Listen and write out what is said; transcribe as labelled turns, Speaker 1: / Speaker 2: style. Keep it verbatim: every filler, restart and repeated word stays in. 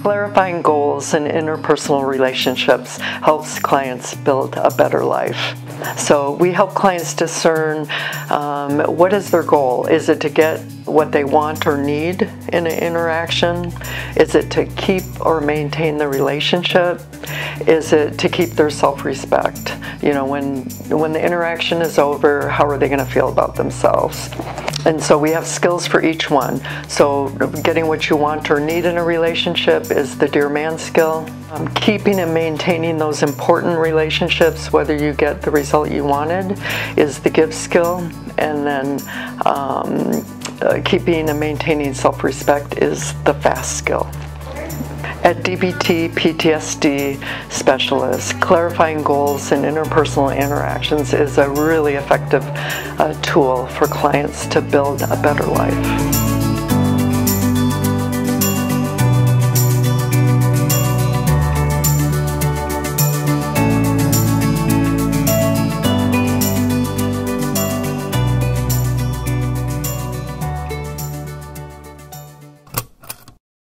Speaker 1: Clarifying goals in interpersonal relationships helps clients build a better life. So we help clients discern um, what is their goal. Is it to get what they want or need in an interaction? Is it to keep or maintain the relationship? Is it to keep their self-respect? You know, when, when the interaction is over, how are they going to feel about themselves? And so we have skills for each one. So getting what you want or need in a relationship is the Dear Man skill. Um, keeping and maintaining those important relationships, whether you get the result you wanted, is the Give skill. And then um, uh, keeping and maintaining self-respect is the Fast skill. At D B T P T S D specialists, clarifying goals in interpersonal interactions is a really effective uh, tool for clients to build a better life.